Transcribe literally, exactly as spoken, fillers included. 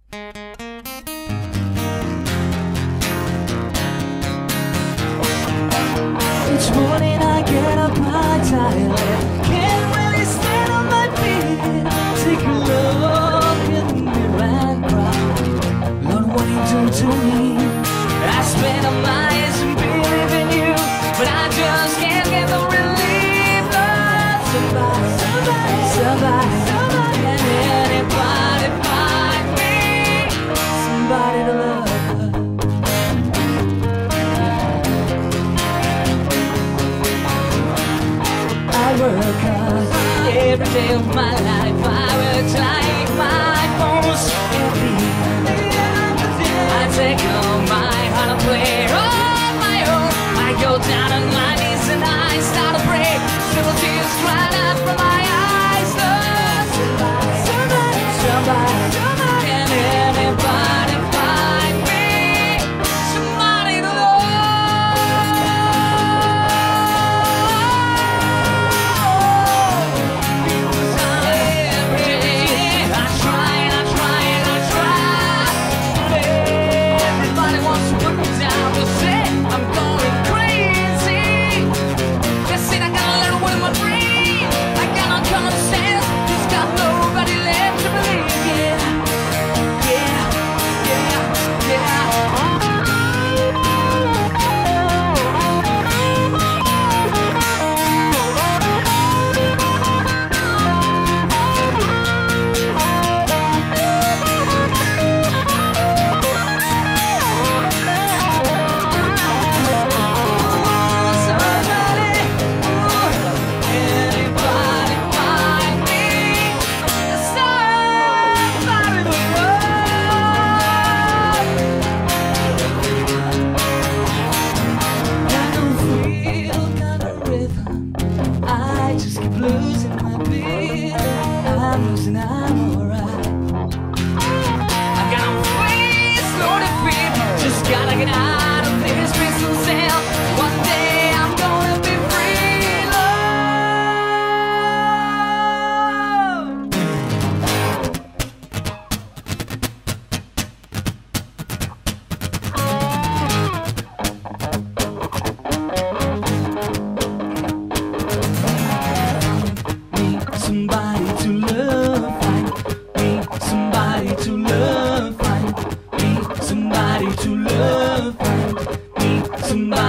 Each morning I get up, I'm tired, can't really stand on my feet. Take a look in the mirror and cry, Lord, what do you do to me? I spend all my years and believe in you, but I just can't get the relief of somebody, somebody, somebody, somebody. Can anybody find me somebody to love? I work hard every day of my life. I work like my bones. I take all my heart and play on my own. I go down on my knees and I start to pray. Still tears dried up from my eyes. Lord, somebody, somebody, somebody, somebody. Can anybody find me somebody to love? Losing my beat, I'm losing, I'm alright. I got no face, no defeat, just gotta get out of this prison cell. One day I'm gonna be free, somebody to love, find me somebody to love, find me somebody to love, find me somebody.